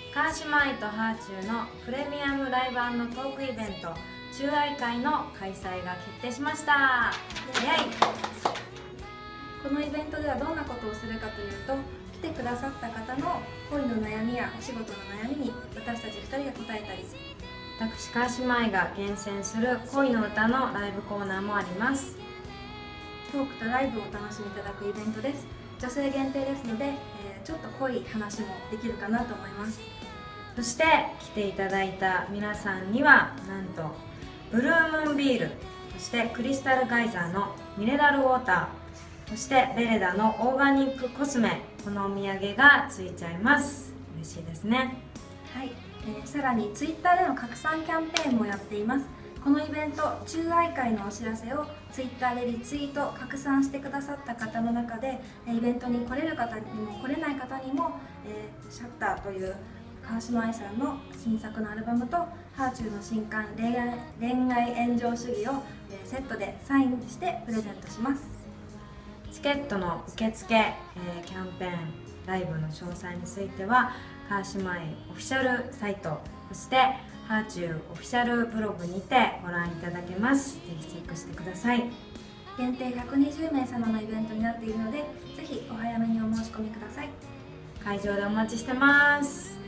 川島愛とハーチューのプレミアムライブ&トークイベント中愛会の開催が決定しました。イエイ。 このイベントではどんなことをするかというと、来てくださった方の恋の悩みやお仕事の悩みに私たち2人が答えたり、 私川島愛が厳選する恋の歌のライブコーナーもあります。 トークとライブをお楽しみいただくイベントです。女性限定ですので、ちょっと濃い話もできるかなと思います。 そして来ていただいた皆さんにはなんとブルームーンビール、そしてクリスタルガイザーのミネラルウォーター、そしてベレダのオーガニックコスメ、このお土産がついちゃいます。嬉しいですね。 はい、さらにツイッターでの拡散キャンペーンもやっています。このイベント中愛会のお知らせをツイッターでリツイート拡散してくださった方の中で、イベントに来れる方にも来れない方にも、シャッターという川島愛さんの新作のアルバムとハーチューの新刊恋愛炎上主義をセットでサインしてプレゼントします。 チケットの受付、キャンペーンライブの詳細については川島愛オフィシャルサイト、そしてハーチューオフィシャルブログにてご覧いただけます。ぜひチェックしてください。 限定120名様のイベントになっているので、ぜひお早めにお申し込みください。 会場でお待ちしてます。